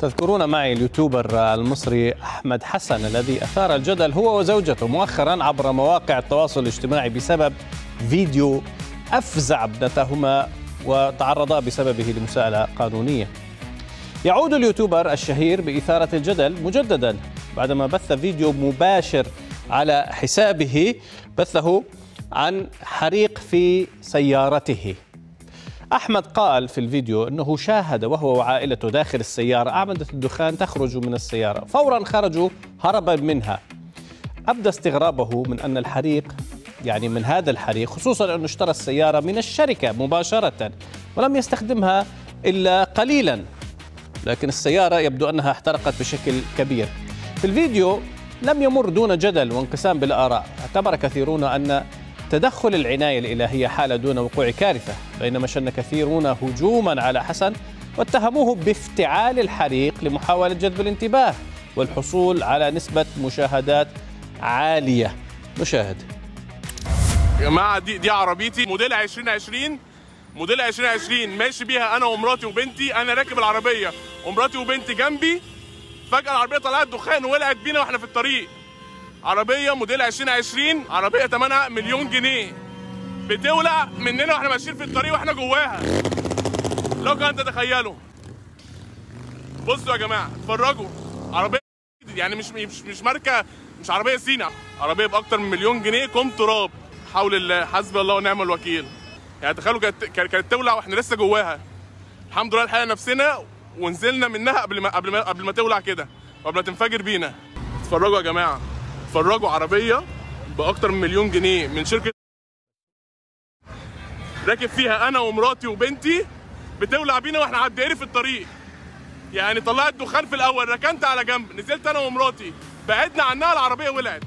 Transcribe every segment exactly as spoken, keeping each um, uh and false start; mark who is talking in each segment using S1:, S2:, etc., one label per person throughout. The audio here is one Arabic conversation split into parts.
S1: تذكرون معي اليوتيوبر المصري أحمد حسن الذي أثار الجدل هو وزوجته مؤخرا عبر مواقع التواصل الاجتماعي بسبب فيديو أفزع ابنتهما وتعرضا بسببه لمساءلة قانونية. يعود اليوتيوبر الشهير بإثارة الجدل مجددا بعدما بث فيديو مباشر على حسابه بثه عن حريق في سيارته. أحمد قال في الفيديو أنه شاهد وهو وعائلته داخل السيارة أعمدة الدخان تخرج من السيارة، فورا خرجوا هربا منها. أبدى استغرابه من أن الحريق يعني من هذا الحريق، خصوصا أنه اشترى السيارة من الشركة مباشرة ولم يستخدمها إلا قليلا، لكن السيارة يبدو أنها احترقت بشكل كبير. في الفيديو لم يمر دون جدل وانقسام بالآراء. اعتبر كثيرون أن تدخل العناية الإلهية حالة دون وقوع كارثة، بينما شن كثيرون هجوما على حسن واتهموه بافتعال الحريق لمحاولة جذب الانتباه والحصول على نسبة مشاهدات عالية. نشاهد.
S2: يا جماعة دي دي عربيتي موديل عشرين عشرين، موديل عشرين عشرين ماشي بيها أنا ومراتي وبنتي. أنا راكب العربية ومراتي وبنتي جنبي، فجأة العربية طلعت دخان وولعت بينا واحنا في الطريق. عربية موديل عشرين عشرين، عربية ثمنها مليون جنيه، بتولع مننا واحنا ماشيين في الطريق واحنا جواها. لو كان تتخيلوا. بصوا يا جماعة اتفرجوا، عربية يعني مش مش مش ماركة، مش عربية صينع، عربية بأكتر من مليون جنيه كوم تراب. حول الله، حسبي الله ونعم الوكيل. يعني تخيلوا كانت كانت تولع واحنا لسه جواها. الحمد لله لحقنا نفسنا ونزلنا منها قبل ما قبل ما قبل ما تولع كده وقبل ما تنفجر بينا. اتفرجوا يا جماعة، اتفرجوا، عربية بأكتر من مليون جنيه من شركة راكب فيها أنا ومراتي وبنتي، بتولع بينا واحنا عدينا في الطريق. يعني طلعت دخان في الأول، ركنت على جنب، نزلت أنا ومراتي، بعدنا عنها العربية ولعت.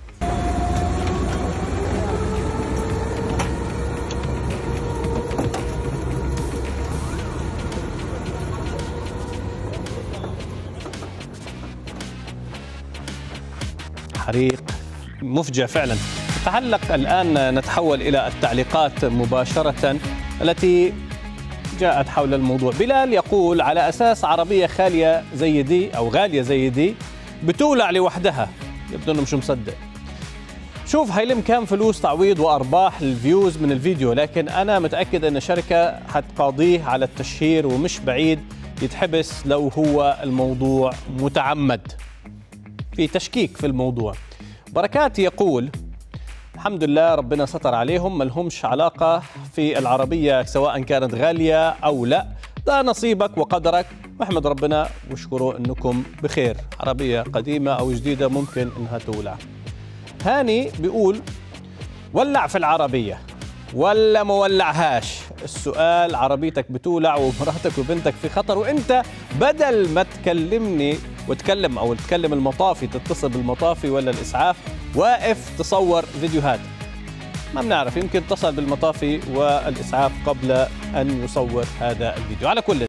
S1: حريق مفجع فعلا. نتعلق الآن، نتحول إلى التعليقات مباشرة التي جاءت حول الموضوع. بلال يقول على أساس عربية خالية زي دي أو غالية زي دي بتولع لوحدها، يبدو أنه مش مصدق. شوف هيلم كام فلوس تعويض وأرباح الفيوز من الفيديو، لكن أنا متأكد أن الشركة حتقاضيه على التشهير ومش بعيد يتحبس لو هو الموضوع متعمد. في تشكيك في الموضوع. بركات يقول الحمد لله ربنا ستر عليهم، ما لهمش علاقة في العربية سواء كانت غالية أو لا، ده نصيبك وقدرك، واحمد ربنا واشكروا أنكم بخير. عربية قديمة أو جديدة ممكن أنها تولع. هاني بيقول ولع في العربية ولا ما ولعهاش؟ السؤال عربيتك بتولع ومراتك وبنتك في خطر، وانت بدل ما تكلمني وتكلم او تكلم المطافي، تتصل بالمطافي ولا الاسعاف، واقف تصور فيديوهات. ما بنعرف، يمكن اتصل بالمطافي والاسعاف قبل ان يصور هذا الفيديو. على كل